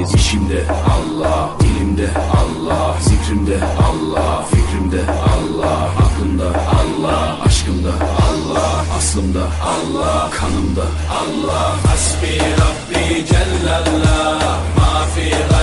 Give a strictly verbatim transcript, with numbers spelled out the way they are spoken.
öndeyiz. İşimde Allah, dilimde Allah, zikrimde Allah, fikrimde Allah, aklımda Allah, aşkımda Allah, aslımda Allah, kanımda Allah. Hasbi Rabbi Cellallah, ma fi